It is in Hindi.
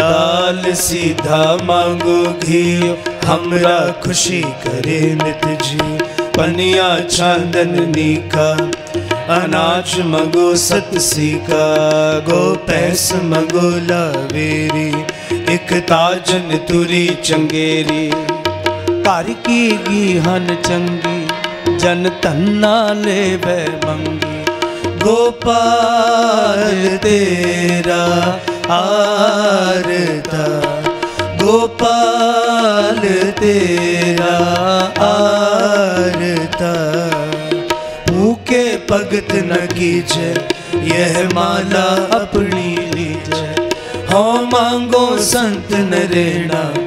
दाल सीधा मांगो घी, हमरा खुशी करे नित जी। पनिया छांदन नीका, अनाज मगो सतसी का। गो पैस मगो लावेरी, एक ताजन तुरी चंगेरी। कर की गीहन चंगी, जन तन्ना ले वे मंगी। गोपाल तेरा आरता, गोपाल तेरा आरता। भूखे भगत न कीजे, यह माला अपनी लीजे। हो मांगो संत नरेणा,